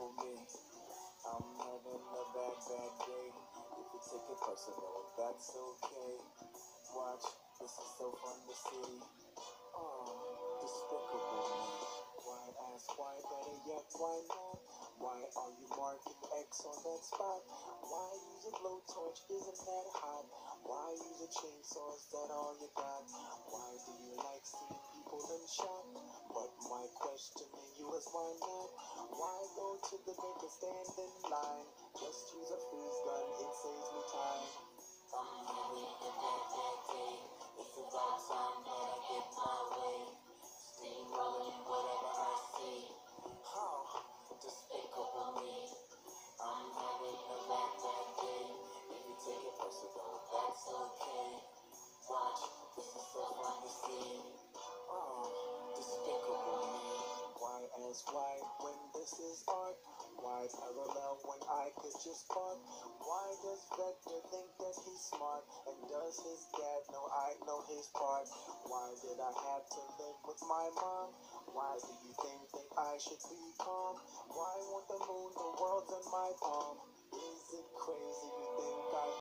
despicable me. I'm having a bad day. If you take it personal, that's okay. Watch, this is so fun to see. Oh, despicable me. Why ask why, better yet, why not? Why are you marking X on that spot? Why use a blowtorch, isn't that hot? Why use a chainsaw, is that all you got? Why do you like seeing people in shock? But my question to you is why not? Why go to the bank and stand in line? Just use a freeze gun, it saves me time. I'm having a bad day. It's about time that I get my way. Steamrolling whatever I see. How despicable me. I'm having a bad day. If you take it personal, that's okay. Watch, this is so fun to see. Oh, despicable me. Why ask why when this is art? Why parallel when I could just park? Why does Vector think that he's smart? And does his dad know I know his part? Why did I have to live with my mom? Why do you think that I should be calm? Why want the moon, the world's in my palm? Is it crazy